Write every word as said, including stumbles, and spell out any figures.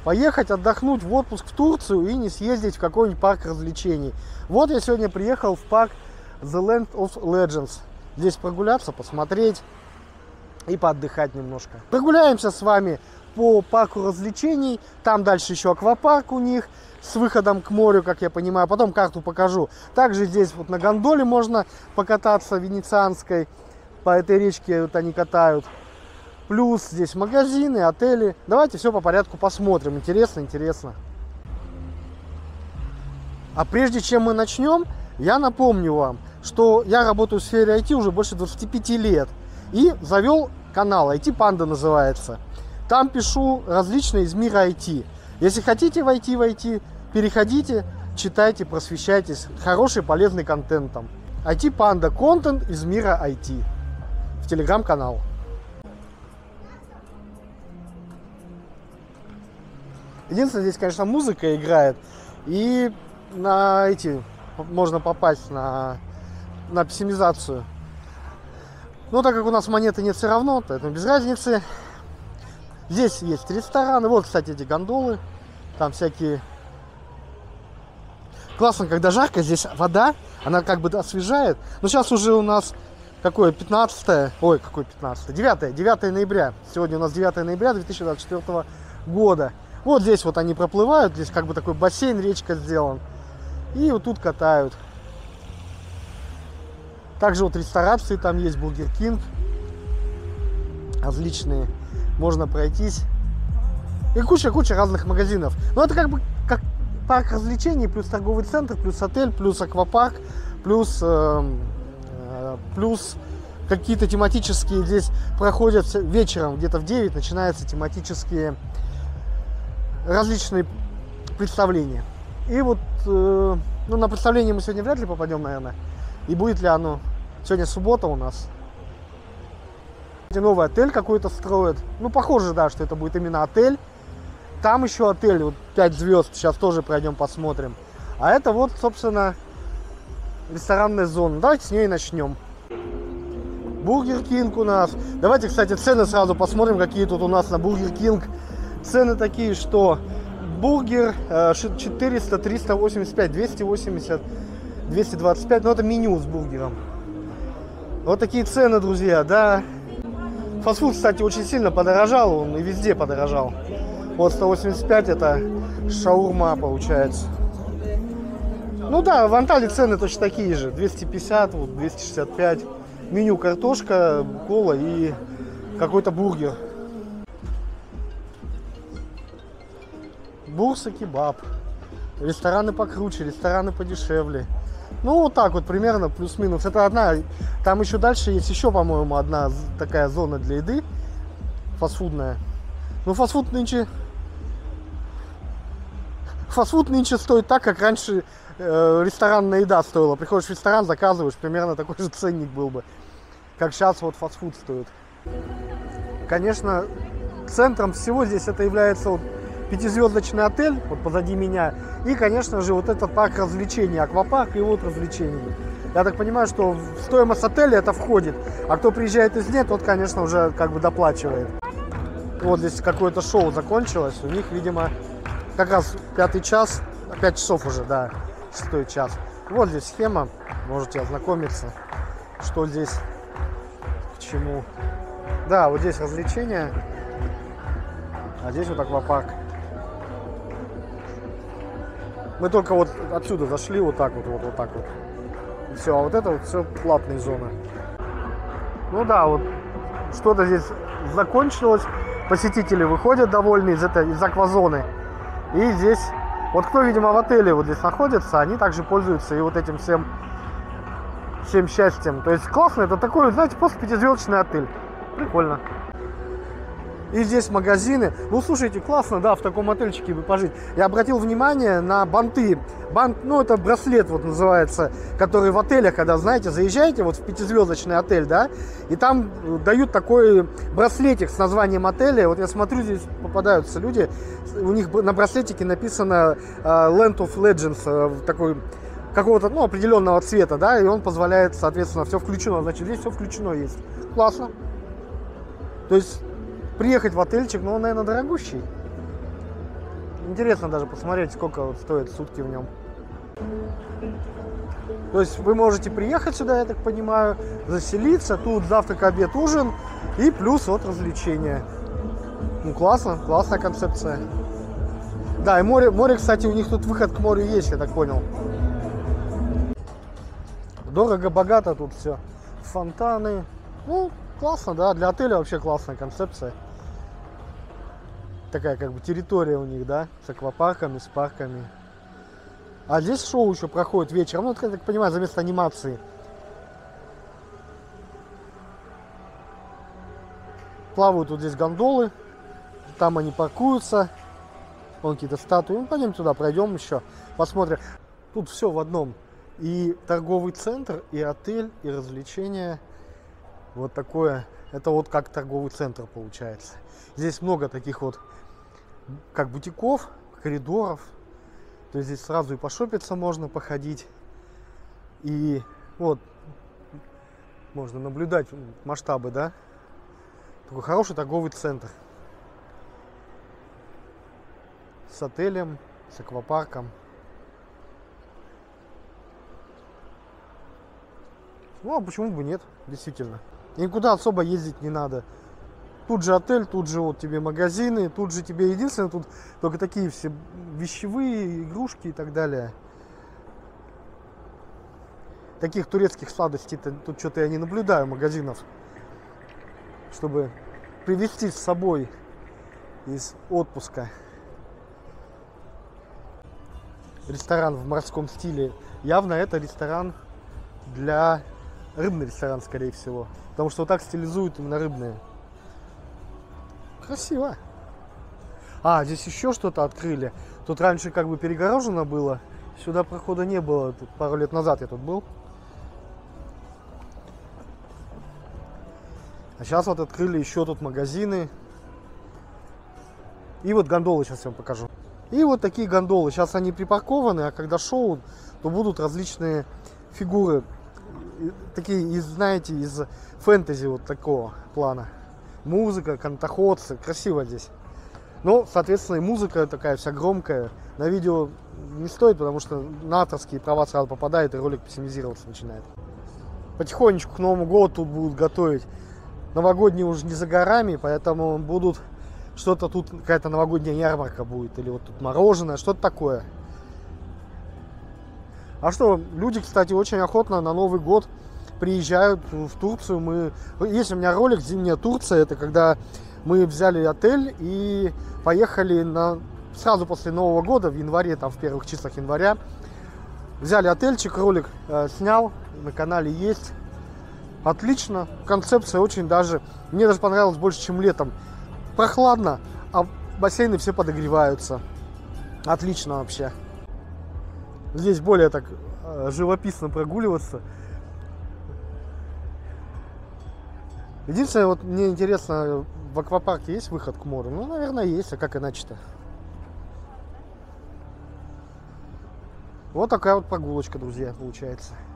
поехать отдохнуть в отпуск в Турцию и не съездить в какой-нибудь парк развлечений. Вот я сегодня приехал в парк The Land of Legends. Здесь прогуляться, посмотреть и поотдыхать немножко. Прогуляемся с вами по парку развлечений. Там дальше еще аквапарк у них с выходом к морю, как я понимаю. Потом карту покажу. Также здесь вот на гондоле можно покататься венецианской. По этой речке вот они катают. Плюс здесь магазины, отели. Давайте все по порядку посмотрим. Интересно, интересно. А прежде чем мы начнем, я напомню вам, что я работаю в сфере ай ти уже больше двадцати пяти лет. И завел канал, ай ти Panda называется. Там пишу различные из мира ай ти. Если хотите войти в ай ти, переходите, читайте, просвещайтесь. Хороший, полезный контент там. ай ти Panda, контент из мира ай ти. В телеграм-канал. Единственное, здесь, конечно, музыка играет. И на эти можно попасть на, на оптимизацию. Но так как у нас монеты нет все равно, поэтому без разницы. Здесь есть рестораны. Вот, кстати, эти гондолы. Там всякие... Классно, когда жарко, здесь вода, она как бы освежает. Но сейчас уже у нас какое, пятнадцатое, ой, какое пятнадцатое, девятое, девятое ноября. Сегодня у нас девятое ноября две тысячи двадцать четвёртого года. Вот здесь вот они проплывают, здесь как бы такой бассейн, речка сделан. И вот тут катают. Также вот ресторации там есть, Бургер Кинг. Различные. Можно пройтись. И куча-куча разных магазинов. Но это как бы как парк развлечений, плюс торговый центр, плюс отель, плюс аквапарк, плюс, э, э, плюс какие-то тематические здесь проходят вечером, где-то в девять начинаются тематические различные представления. И вот э, ну, на представление мы сегодня вряд ли попадем, наверное. И будет ли оно? Сегодня суббота у нас. Новый отель какой-то строят. Ну, похоже, да, что это будет именно отель. Там еще отель, вот пять звезд. Сейчас тоже пройдем, посмотрим. А это вот, собственно, ресторанная зона. Давайте с нее и начнем. Бургер Кинг у нас. Давайте, кстати, цены сразу посмотрим, какие тут у нас на Бургер Кинг. Цены такие, что бургер четыреста, триста восемьдесят пять, двести восемьдесят, двести двадцать пять. Но это меню с бургером. Вот такие цены, друзья, да. Фастфуд, кстати, очень сильно подорожал. Он и везде подорожал. Вот сто восемьдесят пять это шаурма получается. Ну да, в Анталии цены точно такие же. двести пятьдесят, вот двести шестьдесят пять. Меню картошка, кола и какой-то бургер. Бурса кебаб. Рестораны покруче, рестораны подешевле. Ну, вот так вот примерно, плюс-минус. Это одна. Там еще дальше есть еще, по-моему, одна такая зона для еды. Фастфудная. Ну, фастфуд нынче... Фастфуд нынче стоит так, как раньше э, ресторанная еда стоила. Приходишь в ресторан, заказываешь, примерно такой же ценник был бы. Как сейчас вот фастфуд стоит. Конечно, центром всего здесь это является вот пятизвездочный отель, вот позади меня. И, конечно же, вот этот парк развлечений, аквапарк и вот развлечений. Я так понимаю, что в стоимость отеля это входит. А кто приезжает из нет, тот, конечно, уже как бы доплачивает. Вот здесь какое-то шоу закончилось. У них, видимо, как раз пятый час, пять часов уже, да, шестой час. Вот здесь схема, можете ознакомиться, что здесь, к чему. Да, вот здесь развлечения, а здесь вот аквапарк. Мы только вот отсюда зашли, вот так вот, вот, вот так вот. И все, а вот это вот все платные зоны. Ну да, вот что-то здесь закончилось. Посетители выходят довольны из этой, из аквазоны. И здесь, вот кто, видимо, в отеле вот здесь находится, они также пользуются и вот этим всем, всем счастьем. То есть классно, это такой, знаете, просто пятизвездочный отель. Прикольно. И здесь магазины. Ну, слушайте, классно, да, в таком отельчике бы пожить. Я обратил внимание на банты. Бант, ну, это браслет вот называется, который в отелях, когда, знаете, заезжаете вот в пятизвездочный отель, да, и там дают такой браслетик с названием отеля. Вот я смотрю, здесь попадаются люди, у них на браслетике написано Land of Legends, такой какого-то, ну, определенного цвета, да, и он позволяет, соответственно, все включено. Значит, здесь все включено есть. Классно. То есть приехать в отельчик, но он, наверное, дорогущий. интересно даже посмотреть, сколько вот стоит сутки в нем. То есть вы можете приехать сюда, я так понимаю, заселиться, тут завтрак, обед, ужин и плюс вот развлечения. Ну классно, классная концепция. Да, и море, море, кстати, у них тут выход к морю есть, я так понял. Дорого-богато тут все. Фонтаны. Ну, классно, да, для отеля вообще классная концепция. Такая как бы территория у них, да, с аквапарками, с парками. А здесь шоу еще проходит вечером, ну, это, я так понимаю, за место анимации. Плавают вот здесь гондолы, там они паркуются. Вон какие-то статуи. Ну, пойдем туда, пройдем еще, посмотрим. Тут все в одном. И торговый центр, и отель, и развлечения. Вот такое. Это вот как торговый центр получается. Здесь много таких вот, как бутиков, коридоров. То есть здесь сразу и пошопиться можно, походить. И вот можно наблюдать масштабы, да. Такой хороший торговый центр. С отелем, с аквапарком. Ну, а почему бы нет, действительно. И никуда особо ездить не надо. Тут же отель, тут же вот тебе магазины, тут же тебе единственное, тут только такие все вещевые, игрушки и так далее. Таких турецких сладостей тут что-то я не наблюдаю, магазинов, чтобы привезти с собой из отпуска. Ресторан в морском стиле. Явно это ресторан для... Рыбный ресторан, скорее всего. Потому что вот так стилизуют именно рыбные. Красиво. А, здесь еще что-то открыли. Тут раньше как бы перегорожено было. Сюда прохода не было. Тут пару лет назад я тут был. А сейчас вот открыли еще тут магазины. И вот гондолы сейчас я вам покажу. И вот такие гондолы. Сейчас они припаркованы, а когда шоу, то будут различные фигуры. Такие, из, знаете, из фэнтези вот такого плана. Музыка, кантоходцы. Красиво здесь. Но, соответственно, и музыка такая вся громкая. На видео не стоит, потому что на авторские права сразу попадает, и ролик пессимизироваться начинает. Потихонечку к Новому году тут будут готовить. Новогодние уже не за горами, поэтому будут... Что-то тут, какая-то новогодняя ярмарка будет. Или вот тут мороженое, что-то такое. А что, люди, кстати, очень охотно на Новый год приезжают в Турцию. Мы... Есть у меня ролик «Зимняя Турция». Это когда мы взяли отель и поехали на... сразу после Нового года, в январе, там в первых числах января. Взяли отельчик, ролик э, снял, на канале есть. Отлично, концепция очень даже... Мне даже понравилось больше, чем летом. Прохладно, а бассейны все подогреваются. Отлично вообще. Здесь более так э, живописно прогуливаться. Единственное, вот мне интересно, в аквапарке есть выход к морю? Ну, наверное, есть, а как иначе-то? Вот такая вот прогулочка, друзья, получается.